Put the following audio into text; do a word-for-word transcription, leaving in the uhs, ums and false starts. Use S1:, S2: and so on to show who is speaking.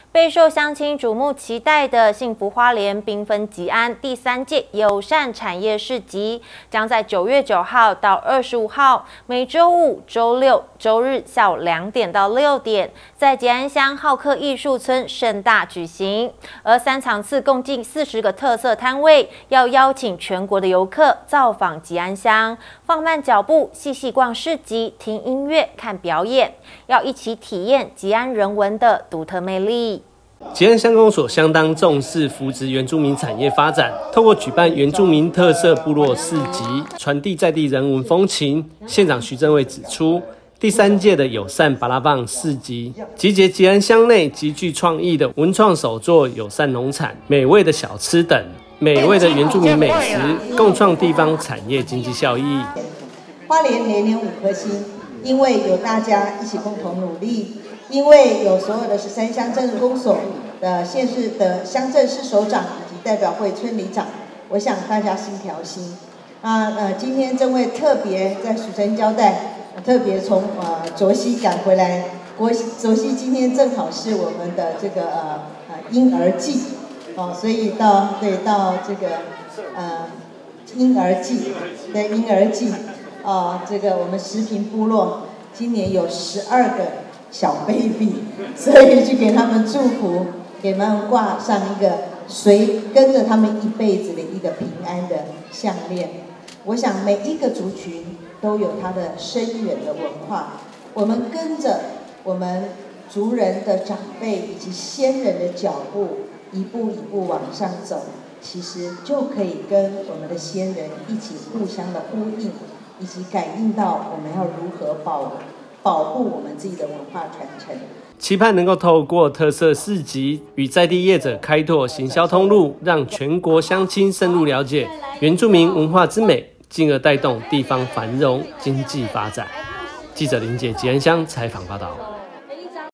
S1: 备受乡亲瞩目期待的幸福花莲缤纷吉安第三届友善产业市集，将在九月九号到二十五号，每周五、周六、周日下午两点到六点，在吉安乡浩克艺术村盛大举行。而三场次共计四十个特色摊位，要邀请全国的游客造访吉安乡，放慢脚步，细细逛市集，听音乐、看表演，要一起体验吉安人文的独特魅力。
S2: 吉安乡公所相当重视扶植原住民产业发展，透过举办原住民特色部落市集，传递在地人文风情。县长徐正伟指出，第三届的友善巴拉棒市集，集结吉安乡内极具创意的文创手作、友善农产、美味的小吃等美味的原住民美食，共创地方产业经济效益。
S3: 花莲连连五颗星，因为有大家一起共同努力。因为有所有的十三乡镇公所的县市的乡镇市首长以及代表会村里长，我想大家心条心。啊呃，今天正为特别在蜀城交代，特别从呃卓溪赶回来。国卓溪今天正好是我们的这个呃呃婴儿季，哦，所以到对到这个呃婴儿季，对婴儿季，哦，这个我们石屏部落今年有十二个小 baby， 所以去给他们祝福，给他们挂上一个随跟着他们一辈子的一个平安的项链。我想每一个族群都有它的深远的文化，我们跟着我们族人的长辈以及先人的脚步，一步一步往上走，其实就可以跟我们的先人一起互相的呼应，以及感应到我们要如何保保护我们自己的文化传承，
S2: 期盼能够透过特色市集与在地业者开拓行销通路，让全国乡亲深入了解原住民文化之美，进而带动地方繁荣经济发展。记者林姐吉安乡采访报道。